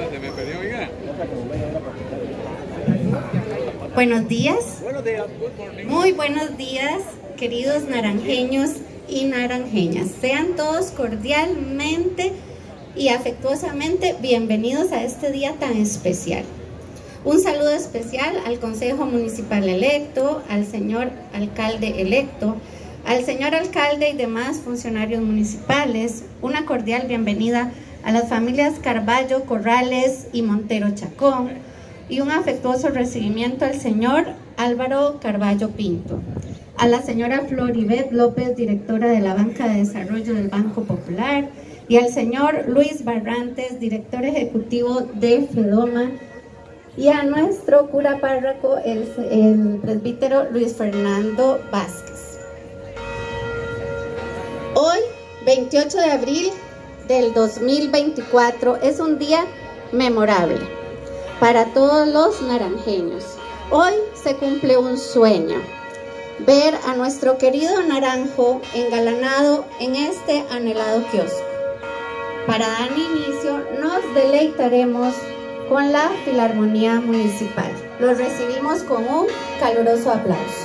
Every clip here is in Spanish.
Buenos días. Muy buenos días, queridos naranjeños y naranjeñas. Sean todos cordialmente y afectuosamente bienvenidos a este día tan especial. Un saludo especial al Consejo Municipal electo, al señor alcalde electo, al señor alcalde y demás funcionarios municipales. Una cordial bienvenida a las familias Carballo, Corrales y Montero Chacón, y un afectuoso recibimiento al señor Álvaro Carballo Pinto, a la señora Floribet López, directora de la Banca de Desarrollo del Banco Popular, y al señor Luis Barrantes, director ejecutivo de FEDOMA, y a nuestro cura párroco, el presbítero Luis Fernando Vázquez. Hoy, 28 de abril del 2024, es un día memorable para todos los naranjeños. Hoy se cumple un sueño: ver a nuestro querido Naranjo engalanado en este anhelado kiosco. Para dar inicio, nos deleitaremos con la Filarmonía Municipal. Los recibimos con un caluroso aplauso.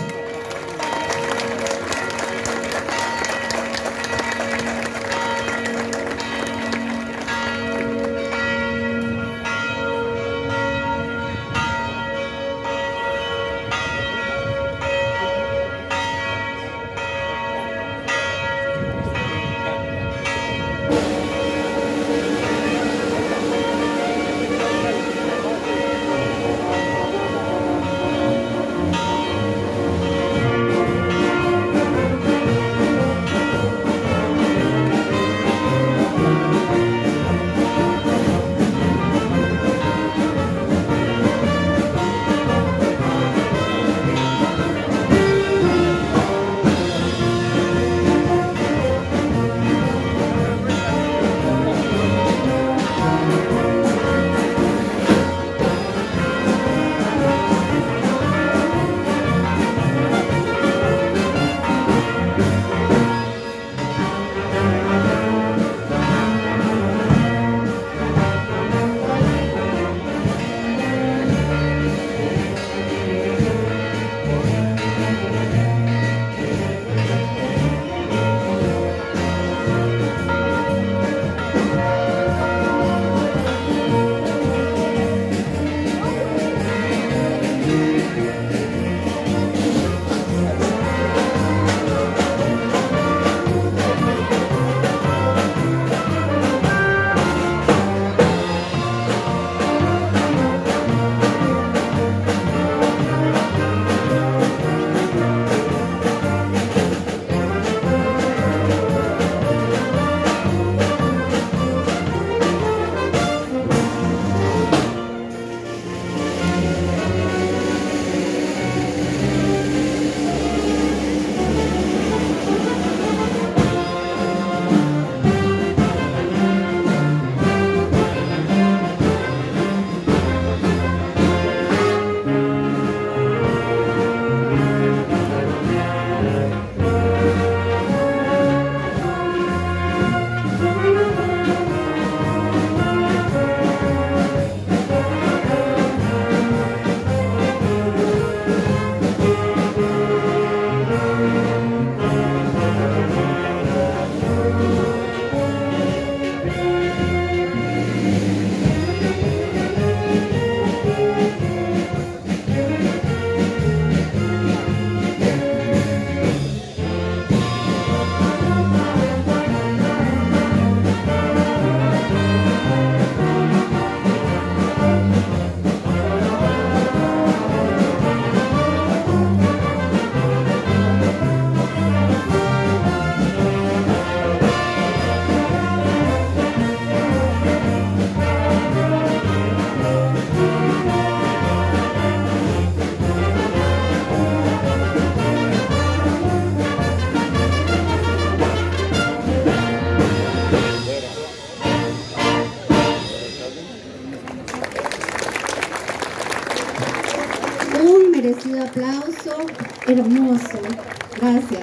merecido aplauso, hermoso. Gracias.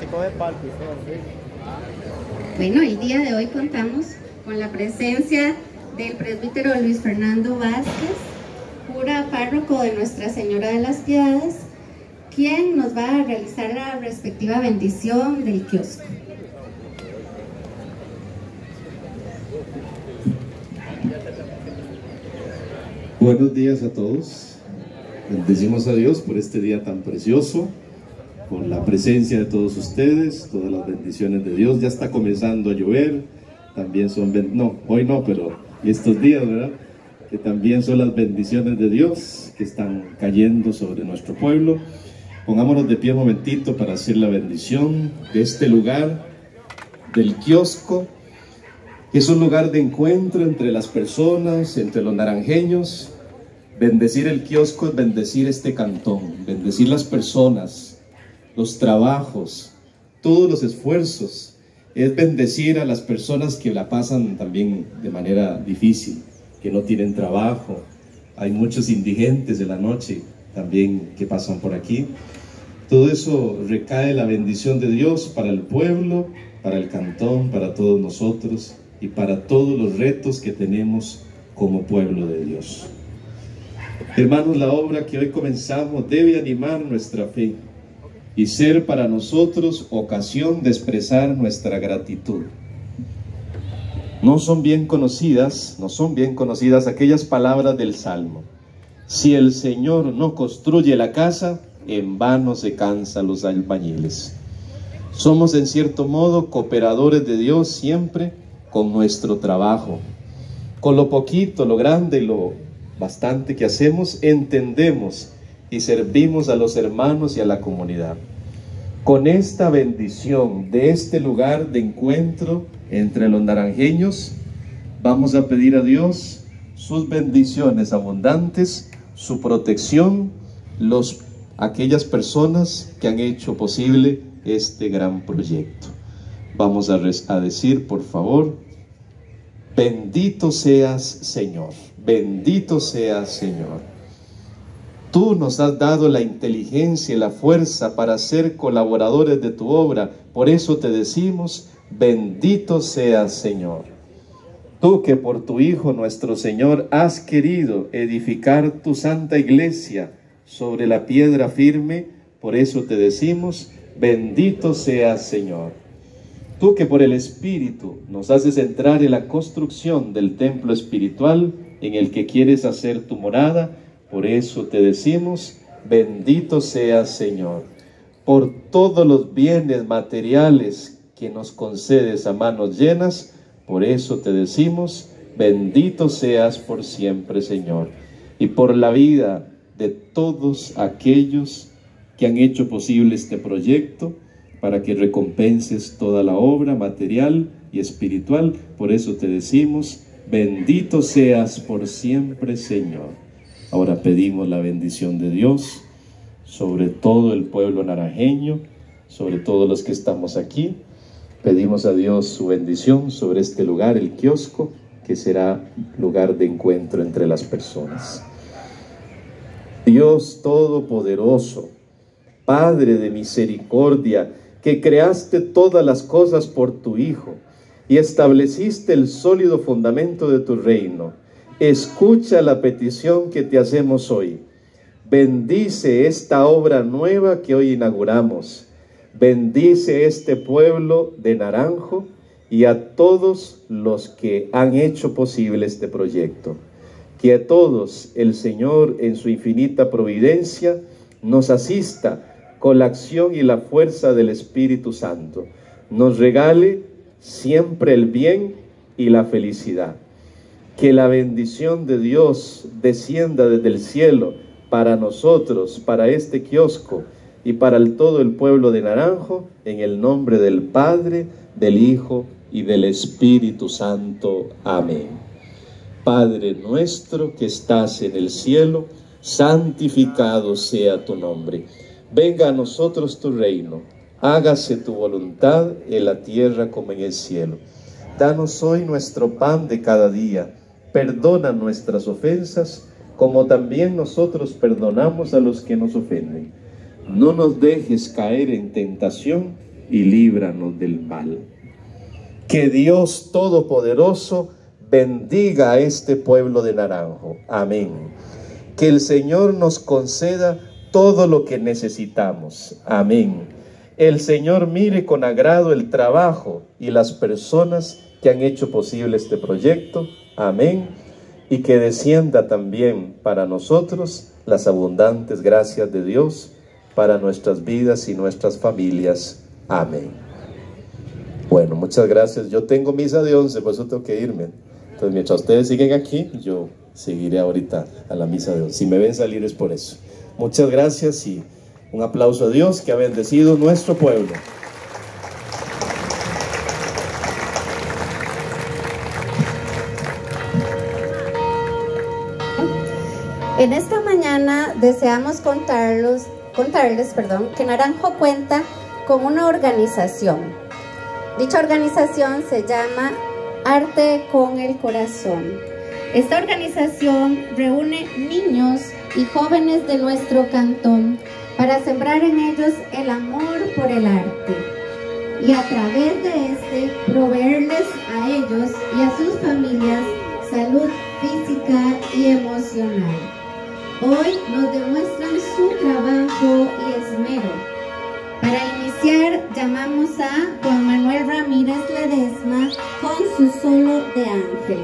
Bueno, el día de hoy contamos con la presencia del presbítero Luis Fernando Vázquez, cura párroco de Nuestra Señora de las Piedades, quien nos va a realizar la respectiva bendición del kiosco. Buenos días a todos. Bendecimos a Dios por este día tan precioso, por la presencia de todos ustedes, todas las bendiciones de Dios. Ya está comenzando a llover, también son, hoy no, pero estos días, ¿verdad? Que también son las bendiciones de Dios que están cayendo sobre nuestro pueblo. Pongámonos de pie un momentito para hacer la bendición de este lugar, del kiosco, que es un lugar de encuentro entre las personas, entre los naranjeños. Bendecir el kiosco es bendecir este cantón, bendecir las personas, los trabajos, todos los esfuerzos. Es bendecir a las personas que la pasan también de manera difícil, que no tienen trabajo. Hay muchos indigentes de la noche también que pasan por aquí. Todo eso recae la bendición de Dios para el pueblo, para el cantón, para todos nosotros y para todos los retos que tenemos como pueblo de Dios. Hermanos, la obra que hoy comenzamos debe animar nuestra fe y ser para nosotros ocasión de expresar nuestra gratitud. No son bien conocidas aquellas palabras del Salmo: si el Señor no construye la casa, en vano se cansan los albañiles. Somos en cierto modo cooperadores de Dios siempre con nuestro trabajo. Con lo poquito, lo grande y lo bastante que hacemos, entendemos y servimos a los hermanos y a la comunidad. Con esta bendición de este lugar de encuentro entre los naranjeños, vamos a pedir a Dios sus bendiciones abundantes, su protección, aquellas personas que han hecho posible este gran proyecto. Vamos a decir, por favor: bendito seas, Señor, bendito seas, Señor. Tú nos has dado la inteligencia y la fuerza para ser colaboradores de tu obra. Por eso te decimos: bendito seas, Señor. Tú que por tu Hijo nuestro Señor has querido edificar tu santa iglesia sobre la piedra firme, por eso te decimos: bendito seas, Señor. Tú que por el Espíritu nos haces entrar en la construcción del templo espiritual en el que quieres hacer tu morada, por eso te decimos: bendito seas, Señor. Por todos los bienes materiales que nos concedes a manos llenas, por eso te decimos: bendito seas por siempre, Señor. Y por la vida de todos aquellos que han hecho posible este proyecto, para que recompenses toda la obra material y espiritual, por eso te decimos: bendito seas por siempre, Señor. Ahora pedimos la bendición de Dios sobre todo el pueblo naranjeño, sobre todos los que estamos aquí. Pedimos a Dios su bendición sobre este lugar, el kiosco, que será lugar de encuentro entre las personas. Dios Todopoderoso, Padre de misericordia, que creaste todas las cosas por tu Hijo y estableciste el sólido fundamento de tu reino, escucha la petición que te hacemos hoy. Bendice esta obra nueva que hoy inauguramos. Bendice este pueblo de Naranjo y a todos los que han hecho posible este proyecto. Que a todos el Señor, en su infinita providencia, nos asista con la acción y la fuerza del Espíritu Santo. Nos regale siempre el bien y la felicidad. Que la bendición de Dios descienda desde el cielo para nosotros, para este kiosco y para todo el pueblo de Naranjo, en el nombre del Padre, del Hijo y del Espíritu Santo. Amén. Padre nuestro que estás en el cielo, santificado sea tu nombre. Venga a nosotros tu reino, hágase tu voluntad en la tierra como en el cielo. Danos hoy nuestro pan de cada día, perdona nuestras ofensas, como también nosotros perdonamos a los que nos ofenden. No nos dejes caer en tentación y líbranos del mal. Que Dios Todopoderoso bendiga a este pueblo de Naranjo. Amén. Que el Señor nos conceda todo lo que necesitamos. Amén. El Señor mire con agrado el trabajo y las personas que han hecho posible este proyecto. Amén. Y que descienda también para nosotros las abundantes gracias de Dios para nuestras vidas y nuestras familias. Amén. Bueno, muchas gracias. Yo tengo misa de 11, por eso tengo que irme. Entonces, mientras ustedes siguen aquí, yo seguiré ahorita a la misa de 11. Si me ven salir es por eso. Muchas gracias y un aplauso a Dios que ha bendecido nuestro pueblo. En esta mañana deseamos contarles, que Naranjo cuenta con una organización. Dicha organización se llama Arte con el Corazón. Esta organización reúne niños y jóvenes de nuestro cantón para sembrar en ellos el amor por el arte y a través de este proveerles a ellos y a sus familias salud física y emocional. Hoy nos demuestran su trabajo y esmero. Para iniciar, llamamos a Juan Manuel Ramírez Ledesma con su solo de ángel.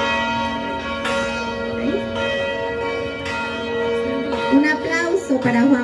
Un aplauso para Juan